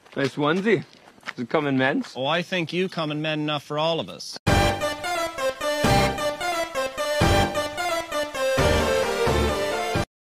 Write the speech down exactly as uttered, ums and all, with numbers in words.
Nice onesie. Does it come in men's? Oh, I think you come in men enough for all of us.